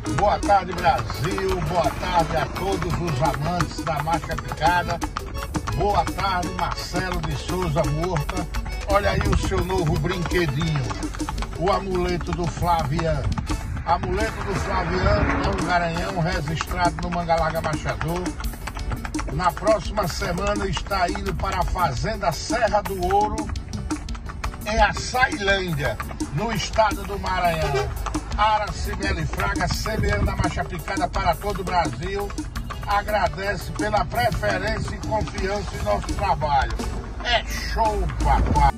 Boa tarde, Brasil. Boa tarde a todos os amantes da marca picada. Boa tarde, Marcelo de Souza Murta. Olha aí o seu novo brinquedinho, o amuleto do Flaviano. Amuleto do Flaviano é um garanhão registrado no Mangalaga Machador. Na próxima semana está indo para a Fazenda Serra do Ouro, em Açailândia, no estado do Maranhão. Aracimeli Fraga, CBN da Marcha Picada para todo o Brasil, agradece pela preferência e confiança em nosso trabalho. É show, papai!